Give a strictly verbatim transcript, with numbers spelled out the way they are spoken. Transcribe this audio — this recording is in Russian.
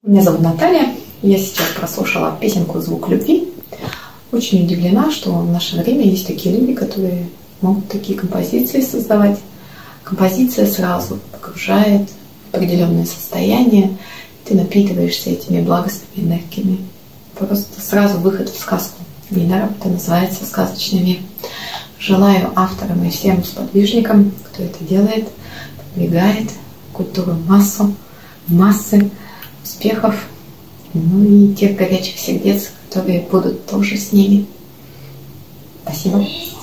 Меня зовут Наталья. Я сейчас прослушала песенку «Звук любви». Очень удивлена, что в наше время есть такие люди, которые могут такие композиции создавать. Композиция сразу погружает в определенное состояние. Ты напитываешься этими благостными энергиями. Просто сразу выход в сказку. Недаром это называется «Сказочный мир». Желаю авторам и всем сподвижникам, кто это делает, продвигает культуру в массу, в массы, успехов, ну и тех горячих сердец, которые будут тоже с ними. Спасибо.